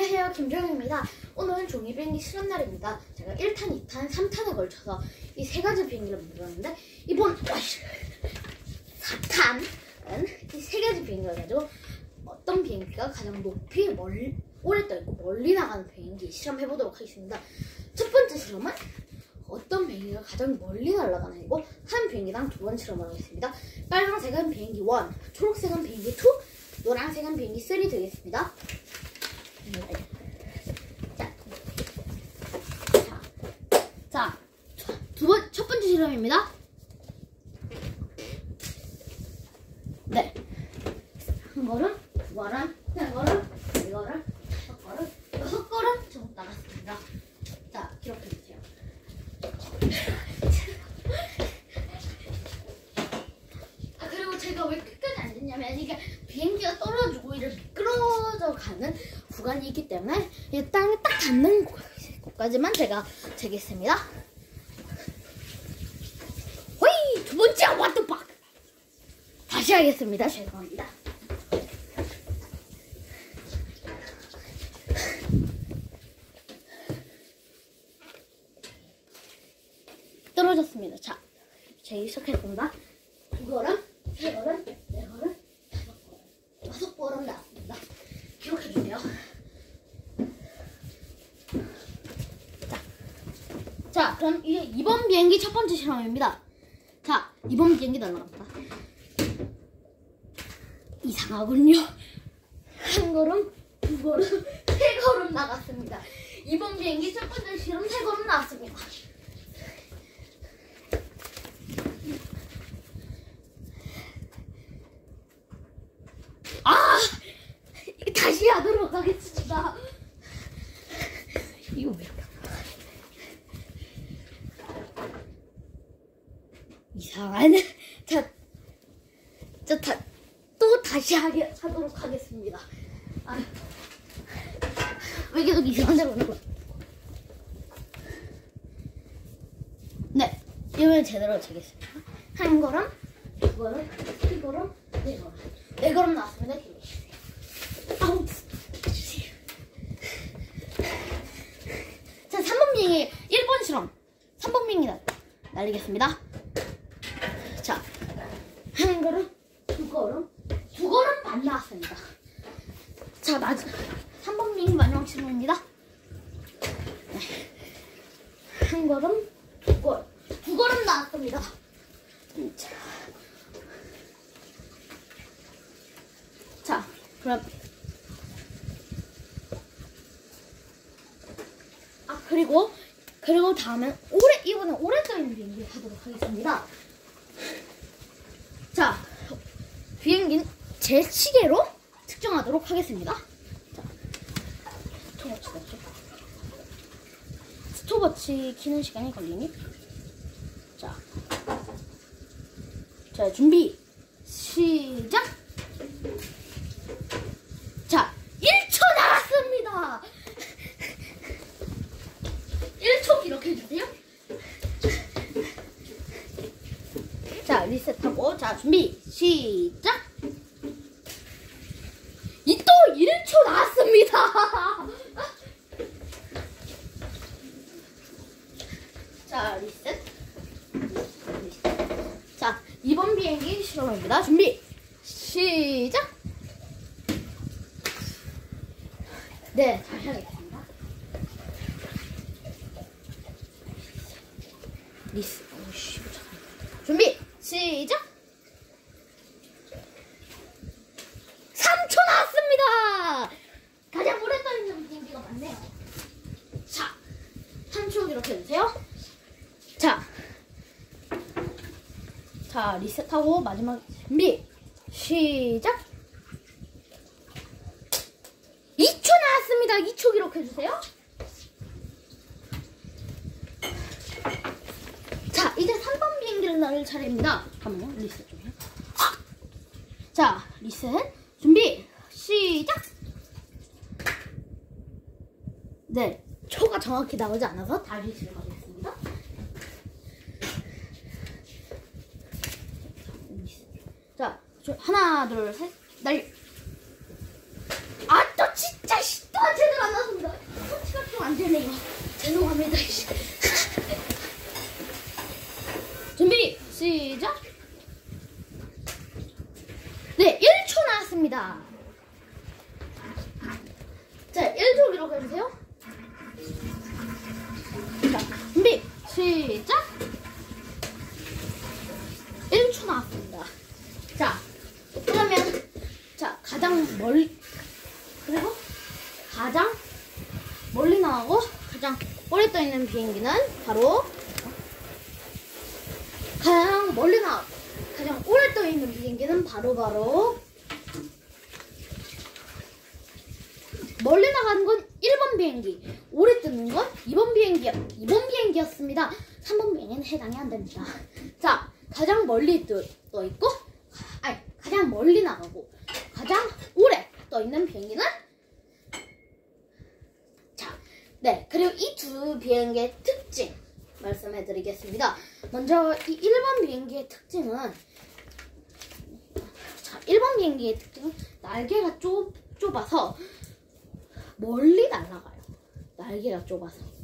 안녕하세요, 김정입니다. 오늘은 종이비행기 실험날입니다. 제가 1탄, 2탄, 3탄에 걸쳐서 이 세 가지 비행기를 만들었는데 이번 4탄은 이 세 가지 비행기를 가지고 어떤 비행기가 가장 높이 오래 떠있고 멀리 나가는 비행기 실험해보도록 하겠습니다. 첫 번째 실험은 어떤 비행기가 가장 멀리 날아가는 애고 한 비행기당 2번 실험을 하겠습니다. 빨간색은 비행기 1, 초록색은 비행기 2, 노란색은 비행기 3 되겠습니다. 첫 번째 실험입니다. 네. 한 걸음, 두 걸음, 세 걸음, 네 걸음, 다섯 걸음, 여섯 걸음 정도 나갔습니다. 자, 기록해주세요. 그리고 제가 왜 끝까지 안 됐냐면 이게 비행기가 떨어지고 이렇게 미끄러져 가는 구간이 있기 때문에 땅에 딱 닿는 곳까지만 제가 재겠습니다. 호이! 두 번째 what the fuck! 다시 하겠습니다. 죄송합니다. 떨어졌습니다. 자, 제가 시작했습니다. 두 걸음, 세 걸음, 네 걸음, 다섯 걸음, 여섯 걸음 나왔습니다. 기록해주세요. 자, 그럼 이제 이번 비행기 첫 번째 실험입니다. 자, 이번 비행기 날아갑니다. 이상하군요. 한 걸음, 두 걸음, 세 걸음 나갔습니다. 이번 비행기 첫 번째 실험 세 걸음 나왔습니다. 다시 하도록 하겠습니다. 이거 왜 이렇게 이상한. 또 다시 하도록 하겠습니다. 왜 계속 이상한 데로 오는 거야? 네, 이번엔 제대로 재겠습니다. 한 걸음, 두 걸음, 세 걸음, 네 걸음. 네 걸음 나왔습니다. 아우. 자, 3번 비행기 1번 실험. 3번 비행기 날리겠습니다. 자, 한 걸음, 두 걸음, 두 걸음 반 나왔습니다. 자, 3번 비행기 마지막 실험입니다. 한 걸음, 두 걸음 나왔습니다. 자, 그럼 그리고 다음엔 이번엔 오래 떠있는 비행기 하도록 하겠습니다. 자, 비행기는 제 시계로 측정하도록 하겠습니다. 자, 스톱워치 키는 시간이 걸리니? 자, 준비, 시작! 자, 1초 나왔습니다! 1초 기록해주세요. 자, 리셋하고, 자, 준비, 시작! 또 1초 나왔습니다! 자, 리셋. 자, 2번 비행기 실험입니다. 준비, 시작! 네, 다시 하겠습니다. 리스. 오씨, 잠깐만. 준비, 시작! 3초 나왔습니다! 가장 오래 떠있는 비행기가 맞네요. 자, 3초 기록해주세요. 자, 리셋하고 마지막 준비, 시작! 2초 나왔습니다. 2초 기록해주세요. 자, 이제 3번 비행기를 날릴 차례입니다. 잠깐만요. 리셋 좀 해요. 자, 리셋. 준비, 시작! 네, 초가 정확히 나오지 않아서 다시 시작하겠습니다. 자, 하나, 둘, 셋, 날려. 또 진짜 또 제대로 안 나왔어. 안 되네요. 죄송합니다. 준비 시작. 네, 1초 나왔습니다. 자, 1초 기록해주세요. 자, 준비 시작. 1초 나왔습니다. 자, 그러면 자, 가장 멀리 나가고 가장 오래 떠 있는 비행기는 바로 가장 오래 떠 있는 비행기는 바로 멀리 나가는 건 1번 비행기, 오래 뜨는 건 2번 비행기였습니다. 3번 비행기는 해당이 안 됩니다. 자, 가장 멀리 떠 있고, 가장 멀리 나가고 가장 오래 떠 있는 비행기는 네, 그리고 이 두 비행기의 특징 말씀해 드리겠습니다. 먼저 이 1번 비행기의 특징은 날개가 좁아서 멀리 날아가요. 날개가 좁아서